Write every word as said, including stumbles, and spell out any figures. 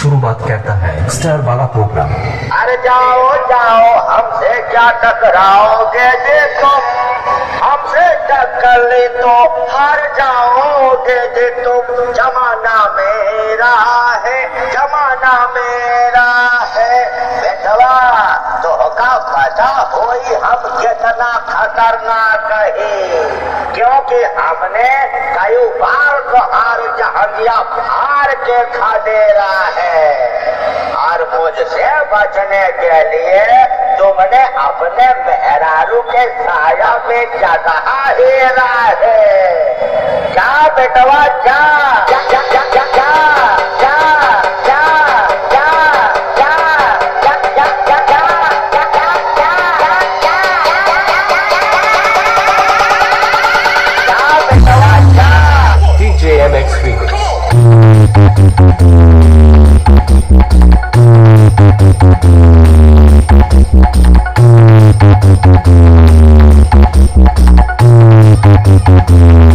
शुरुआत करता है स्टार वाला प्रोग्राम। अरे जाओ जाओ हमसे क्या टकराओगे, देखो हमसे टक्कर ली तो हार जाओगे जे तुम। जमाना मेरा है, जमाना मेरा है बेटवा, तो का पता होई हम कितना खतरनाक है, क्योंकि हमने कई बार तो हार जहांगिया हार के खा दे रहा है। और मुझसे बचने के लिए तुमने अपने मेहरारू के साया में जगह हेरा है। क्या बेटवा क्या क्या क्या क्या क्या क्या क्या क्या क्या क्या क्या क्या क्या क्या क्या बेटवा क्या। DJ M X figure. Thank you.